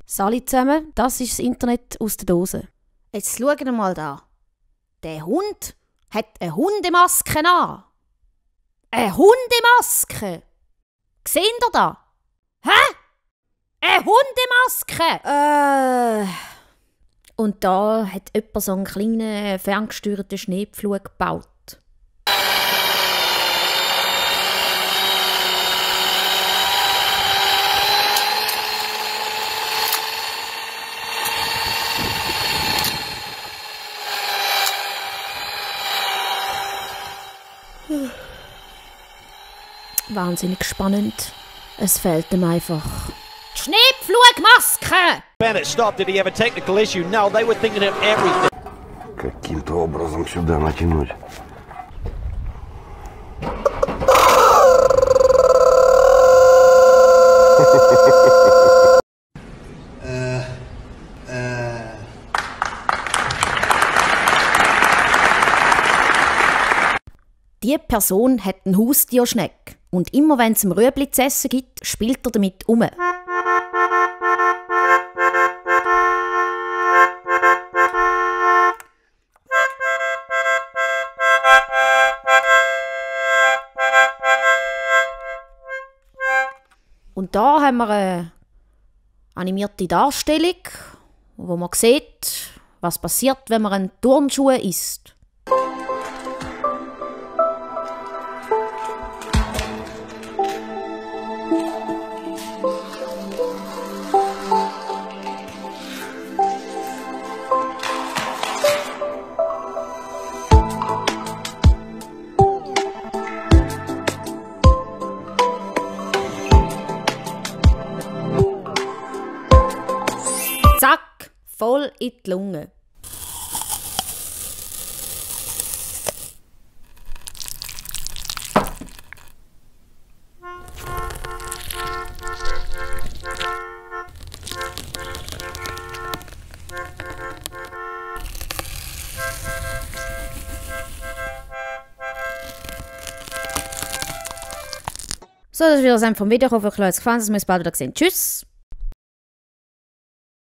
Sali zusammen, das ist das Internet aus der Dose. Jetzt schaut mal da. Der Hund hat eine Hundemaske an. Eine Hundemaske! Seht ihr da? Hä? Eine Hundemaske! Und da hat jemand so einen kleinen, ferngesteuerten Schneepflug gebaut. Wahnsinnig spannend. Es fehlt ihm einfach. Die Schneepflugmaske! Bennett stopped. Did he have a technical issue? No, they were thinking of everything. Каким-то образом сюда натянуть. Die Person hat einen Haustierschneck und immer wenn es ihm Rüebli zu essen gibt, spielt er damit um. Und da haben wir eine animierte Darstellung, wo man sieht, was passiert, wenn man einen Turnschuh isst. Zack, voll in die Lunge. So, das war wieder das Ende vom Video. Ich hoffe, euch hat es gefallen, dass wir uns bald wieder sehen. Tschüss!